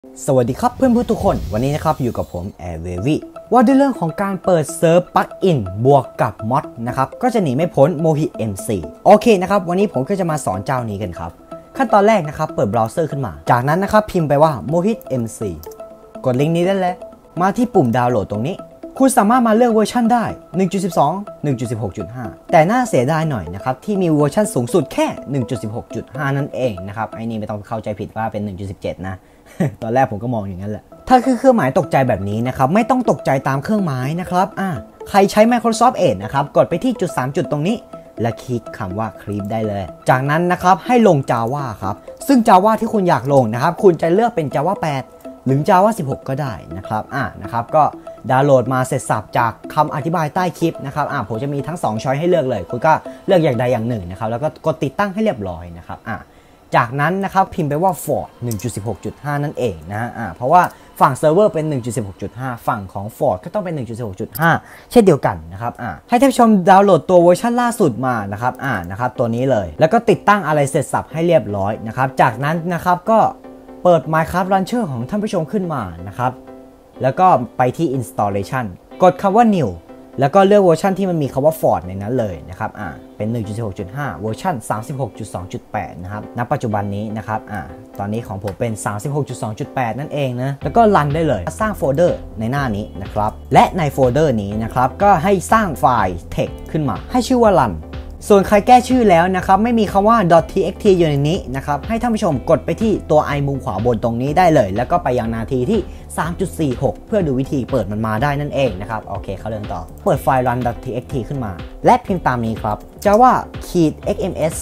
สวัสดีครับเพื่อนๆทุกคนวันนี้นะครับอยู่กับผม Airwavy ว่าด้วยเรื่องของการเปิดเซิร์ฟปลั๊กอินบวกกับมอดนะครับก็จะหนีไม่พ้น Mohit MC โอเคนะครับวันนี้ผมก็จะมาสอนเจ้านี้กันครับขั้นตอนแรกนะครับเปิดเบราว์เซอร์ขึ้นมาจากนั้นนะครับพิมพ์ไปว่า Mohit MC กดลิงก์นี้ได้เลยมาที่ปุ่มดาวน์โหลดตรงนี้คุณสามารถมาเลือกเวอร์ชันได้ 1.12 1.16.5 แต่น่าเสียดายหน่อยนะครับที่มีเวอร์ชันสูงสุดแค่ 1.16.5 นั่นเองนะครับไอ้นี่ไม่ต้องเข้าใจผิดว่าเป็น 1.17 นะ ตอนแรกผมก็มองอย่างนั้นแหละถ้าคือเครื่องหมายตกใจแบบนี้นะครับไม่ต้องตกใจตามเครื่องหมายนะครับใครใช้ Microsoft Edge นะครับกดไปที่จุด3จุดตรงนี้และคลิกคำว่า Clip ได้เลยจากนั้นนะครับให้ลง Java ครับซึ่ง Java ที่คุณอยากลงนะครับคุณจะเลือกเป็น Java 8 หรือ Java 16 ก็ได้นะครับนะครับก็ดาวน์โหลดมาเสร็จสับจากคำอธิบายใต้คลิปนะครับผมจะมีทั้ง2ช้อยให้เลือกเลยคุณก็เลือกอย่างใดอย่างหนึ่งนะครับแล้วก็กดติดตั้งให้เรียบร้อยนะครับจากนั้นนะครับพิมพ์ไปว่า Ford 1.16.5 นั่นเองนะฮะเพราะว่าฝั่งเซิร์ฟเวอร์เป็น 1.16.5 ฝั่งของ Ford ก็ต้องเป็น 1.16.5 เช่นเดียวกันนะครับให้ท่านผู้ชมดาวน์โหลดตัวเวอร์ชันล่าสุดมานะครับนะครับตัวนี้เลยแล้วก็ติดตั้งอะไรเสร็จสับให้เรียบร้อยนะครับจากนั้นนะครับก็เปิด Minecraft Launcher ของท่านผู้ชมขึ้นมานะครับแล้วก็ไปที่ Installation กดคำว่า New แล้วก็เลือกเวอร์ชันที่มันมีคำว่า Ford ในนั้นเลยนะครับเป็น 1.16.5 เวอร์ชัน 36.2.8 นะครับณปัจจุบันนี้นะครับตอนนี้ของผมเป็น 36.2.8 นั่นเองนะแล้วก็รันได้เลยสร้างโฟลเดอร์ในหน้านี้นะครับและในโฟลเดอร์นี้นะครับก็ให้สร้างไฟล์ text ขึ้นมาให้ชื่อว่า run ส่วนใครแก้ชื่อแล้วนะครับไม่มีคำว่า .txt อยู่ในนี้นะครับให้ท่านผู้ชมกดไปที่ตัว i มุมขวาบนตรงนี้ได้เลยแล้วก็ไปยังนาทีที่ 3.46 เพื่อดูวิธีเปิดมันมาได้นั่นเองนะครับโอเคเขาเริ่มต่อเปิดไฟล์ run.txt ขึ้นมาและพิมพ์ตามนี้ครับ java-xms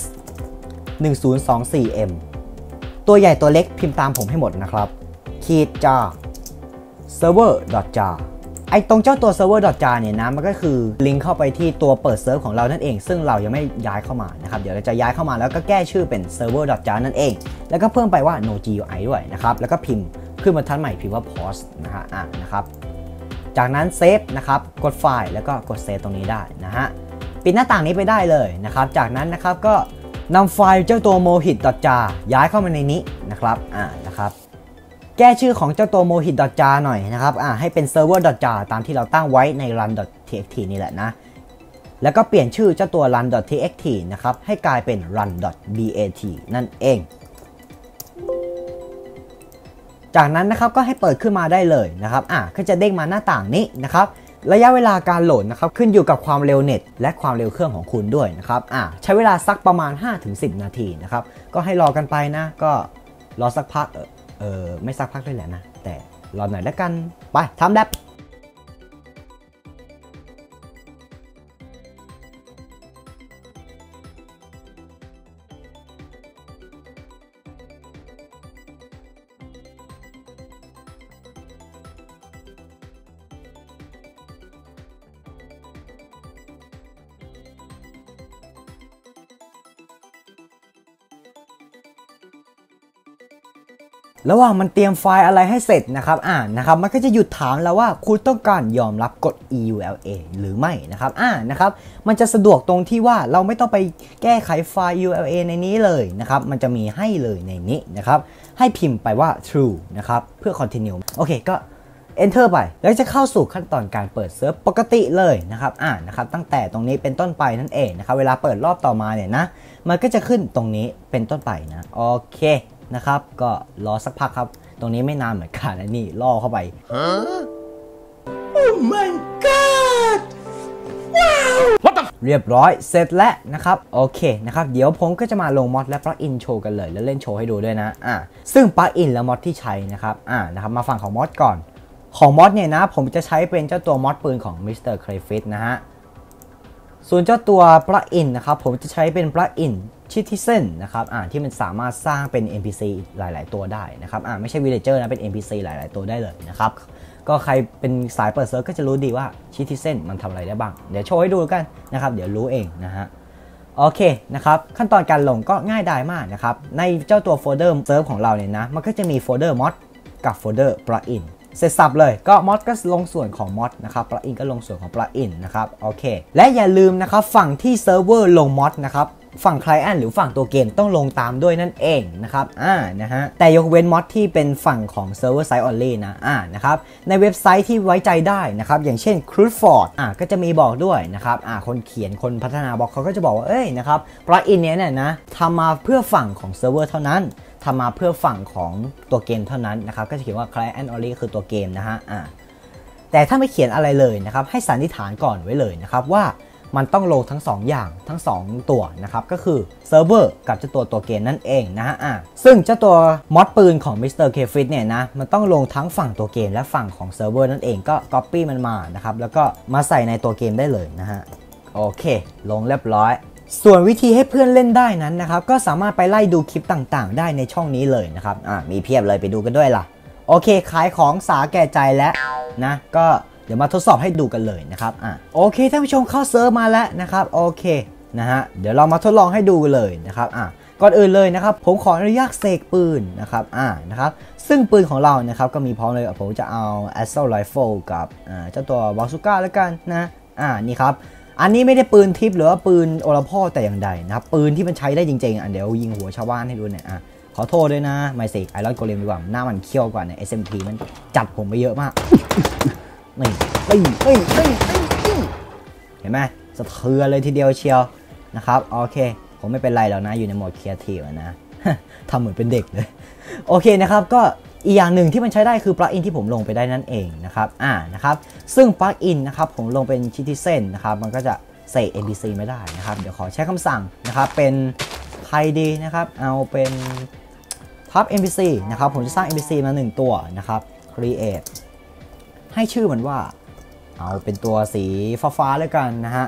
1024m ตัวใหญ่ตัวเล็กพิมพ์ตามผมให้หมดนะครับ jar server.jar ไอตรงเจ้าตัว server.jar เนี่ยนะมันก็คือลิงก์เข้าไปที่ตัวเปิดเซิร์ฟของเรานั่นเองซึ่งเรายังไม่ย้ายเข้ามานะครับเดี๋ยวเราจะย้ายเข้ามาแล้วก็แก้ชื่อเป็น server.jar นั่นเองแล้วก็เพิ่มไปว่า no GUI ด้วยนะครับแล้วก็พิมพ์ขึ้นบรรทัดใหม่พิมพ์ว่า pause นะฮะนะครับจากนั้นเซฟนะครับกดไฟล์แล้วก็กดเซฟตรงนี้ได้นะฮะปิดหน้าต่างนี้ไปได้เลยนะครับจากนั้นนะครับก็นำไฟล์เจ้าตัว mohit.jar ย้ายเข้ามาในนี้นะครับนะครับแก้ชื่อของเจ้าตัว mohit.jar หน่อยนะครับให้เป็น server.jar ตามที่เราตั้งไว้ใน run.txt นี่แหละนะแล้วก็เปลี่ยนชื่อเจ้าตัว run.txt นะครับให้กลายเป็น run.bat นั่นเองจากนั้นนะครับก็ให้เปิดขึ้นมาได้เลยนะครับก็จะเด้งมาหน้าต่างนี้นะครับระยะเวลาการโหลดนะครับขึ้นอยู่กับความเร็วเน็ตและความเร็วเครื่องของคุณด้วยนะครับใช้เวลาสักประมาณ 5-10 นาทีนะครับก็ให้รอกันไปนะก็รอสักพักไม่สักพักด้วยแหละนะแต่รอหน่อยแล้วกันไปทำแลบระหว่างมันเตรียมไฟล์อะไรให้เสร็จนะครับนะครับมันก็จะหยุดถามแล้วว่าคุณต้องการยอมรับกฎ EULA หรือไม่นะครับนะครับมันจะสะดวกตรงที่ว่าเราไม่ต้องไปแก้ไขไฟล์ EULA ในนี้เลยนะครับมันจะมีให้เลยในนี้นะครับให้พิมพ์ไปว่า true นะครับเพื่อ continue โอเคก็ enter ไปแล้วจะเข้าสู่ขั้นตอนการเปิดเซิร์ฟปกติเลยนะครับนะครับตั้งแต่ตรงนี้เป็นต้นไปนั่นเองนะครับเวลาเปิดรอบต่อมาเนี่ยนะมันก็จะขึ้นตรงนี้เป็นต้นไปนะโอเคนะครับก็รอสักพักครับตรงนี้ไม่นานเหมือนกันนะนี่ล่อเข้าไป Oh my god ว้าว What the เรียบร้อยเสร็จแล้วนะครับโอเคนะครับเดี๋ยวผมก็จะมาลงมอดและปลั๊กอินโชว์กันเลยแล้วเล่นโชว์ให้ดูด้วยนะซึ่งปลั๊กอินและมอดที่ใช้นะครับนะครับมาฝั่งของมอดก่อนของมอดเนี่ยนะผมจะใช้เป็นเจ้าตัวมอดปืนของ Mr. Crayfish นะฮะส่วนเจ้าตัวปลั๊กอินนะครับผมจะใช้เป็นปลั๊กอินCitizen นะครับที่มันสามารถสร้างเป็น NPC หลายๆตัวได้นะครับไม่ใช่ Villager นะเป็น NPC หลายๆตัวได้เลยนะครับก็ใครเป็นสายเปิดเซิร์ฟก็จะรู้ดีว่า Citizen มันทำอะไรได้บ้างเดี๋ยวโชว์ให้ดูกันนะครับเดี๋ยวรู้เองนะฮะโอเคนะครับขั้นตอนการลงก็ง่ายดายมากนะครับในเจ้าตัวโฟลเดอร์เซิร์ฟของเราเนี่ยนะมันก็จะมีโฟลเดอร์ mod กับโฟลเดอร์ plugin เสร็จสับเลยก็ mod ก็ลงส่วนของ mod นะครับ plugin ก็ลงส่วนของ plugin นะครับโอเคและอย่าลืมนะครับฝั่งที่เซิร์ฟเวอร์ลง mod นะครับฝั่ง Client หรือฝั่งตัวเกมต้องลงตามด้วยนั่นเองนะครับนะฮะแต่ยกเว้นมอดที่เป็นฝั่งของ Server Side Only นะนะครับในเว็บไซต์ที่ไว้ใจได้นะครับอย่างเช่น Crudeford ก็จะมีบอกด้วยนะครับคนเขียนคนพัฒนาบอกเขาก็จะบอกว่านะครับปลั๊กอินเนี้ยนะทำมาเพื่อฝั่งของเซิร์ฟเวอร์เท่านั้นทำมาเพื่อฝั่งของตัวเกมเท่านั้นนะครับก็จะเขียนว่า Client Only คือตัวเกมนะฮะแต่ถ้าไม่เขียนอะไรเลยนะครับให้สันนิษฐานก่อนไว้เลยนะครับว่ามันต้องลงทั้ง2อย่างทั้ง2ตัวนะครับก็คือเซิร์ฟเวอร์กับเจ้าตัวเกมนั่นเองนะฮะซึ่งเจ้าตัวมอดปืนของ Mr. Kfit เนี่ยนะมันต้องลงทั้งฝั่งตัวเกมและฝั่งของเซิร์ฟเวอร์นั่นเองก็ Copy มันมานะครับแล้วก็มาใส่ในตัวเกมได้เลยนะฮะโอเคลงเรียบร้อยส่วนวิธีให้เพื่อนเล่นได้นั้นนะครับก็สามารถไปไล่ดูคลิปต่างๆได้ในช่องนี้เลยนะครับมีเพียบเลยไปดูกันด้วยล่ะโอเคขายของสาแก่ใจแล้วนะก็เดี๋ยวมาทดสอบให้ดูกันเลยนะครับโอเคท่านผู้ชมเข้าเซิร์ฟมาแล้วนะครับโอเคนะฮะเดี๋ยวเรามาทดลองให้ดูเลยนะครับก่อนอื่นเลยนะครับผมขออนุญาตเสกปืนนะครับนะครับซึ่งปืนของเรานะครับก็มีพร้อมเลยผมจะเอา Assault Rifle กับเจ้าตัวบาซูก้าแล้วกันนะนี่ครับอันนี้ไม่ได้ปืนทิปหรือว่าปืนโอลาพ่อแต่อย่างใดนะครับปืนที่มันใช้ได้จริงๆเดี๋ยวยิงหัวชาวบ้านให้ดูเนี่ยขอโทษด้วยนะไม่เสกไอรอนโกเลมดีกว่าหน้ามันเขี้ยวกว่าเนี่ย SMT มันจัดผมไปเยอะมากนี่เห็นไหมสะเทือนเลยทีเดียวเชียวนะครับโอเคผมไม่เป็นไรแล้วนะอยู่ในโหมดครีเอทีฟนะทำเหมือนเป็นเด็กเลยโอเคนะครับก็อีกอย่างหนึ่งที่มันใช้ได้คือปลั๊กอินที่ผมลงไปได้นั่นเองนะครับนะครับซึ่งปลั๊กอินนะครับผมลงเป็นชิติเส้นนะครับมันก็จะใส่ NPC ไม่ได้นะครับเดี๋ยวขอใช้คำสั่งนะครับเป็นใครดีนะครับเอาเป็นทับ NPC นะครับผมจะสร้าง NPC มา1ตัวนะครับ create ให้ชื่อมันว่าเอาเป็นตัวสีฟ้าๆแล้วกันนะฮะ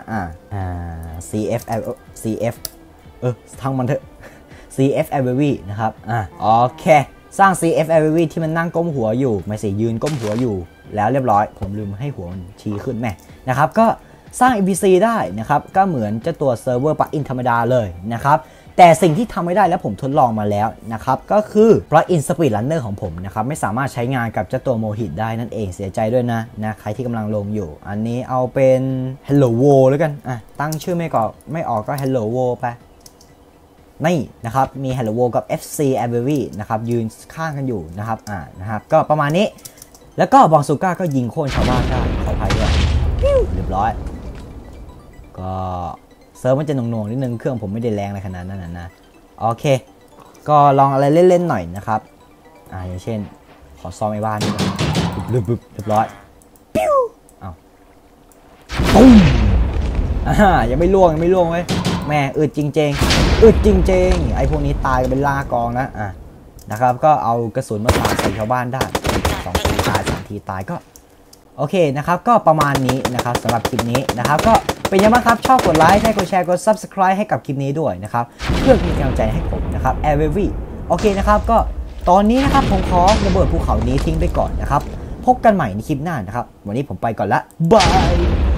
CF ทั้งมันเถอะ CF AVV นะครับโอเคสร้าง CF AVV ที่มันนั่งก้มหัวอยู่ไม่ใช่ยืนก้มหัวอยู่แล้วเรียบร้อยผมลืมให้หัวมันชี้ขึ้นแม่นะครับก็สร้าง NPC ได้นะครับก็เหมือนเจ้าตัวเซิร์ฟเวอร์ปลั๊กอินธรรมดาเลยนะครับแต่สิ่งที่ทำไม่ได้แล้วผมทดลองมาแล้วนะครับก็คือปลั๊กอินสปีดรันเนอร์ของผมนะครับไม่สามารถใช้งานกับเจ้าตัวโมฮิตได้นั่นเองเสียใจด้วยนะใครที่กำลังลงอยู่อันนี้เอาเป็น Hello World แล้วกันตั้งชื่อไม่ออกก็ Hello World ไปนี่นะครับมี Hello World กับ FC Abbey นะครับยืนข้างกันอยู่นะครับนะครับก็ประมาณนี้แล้วก็บองซูก้าก็ยิงโค่นชาวบ้านได้ขออภัยด้วยเรียบร้อยก็เซิร์ฟมันจะหน่วงๆนิดนึงเครื่องผมไม่ได้แรงอะไรขนาดนั้นนะโอเคก็ลองอะไรเล่นๆหน่อยนะครับอย่างเช่นขอซ้อมไอ้บ้านนี่เรียบร้อยปิ้วตุ้มยังไม่ล่วงไว้แม่อึดจริงไอ้พวกนี้ตายกันเป็นล่ากองแล้วนะครับก็เอากระสุนมาสาดใส่ชาวบ้านได้2 ทีตาย3 ทีตายก็โอเคนะครับก็ประมาณนี้นะครับสำหรับคลิปนี้นะครับก็เป็นยังไงบ้างครับชอบกดไลค์ใช่กดแชร์กด Subscribe ให้กับคลิปนี้ด้วยนะครับเพื่อเป็นกำลังใจให้ผมนะครับ AirWavy โอเคนะครับก็ตอนนี้นะครับผมขอระเบิดภูเขานี้ทิ้งไปก่อนนะครับพบกันใหม่ในคลิปหน้านะครับวันนี้ผมไปก่อนละบาย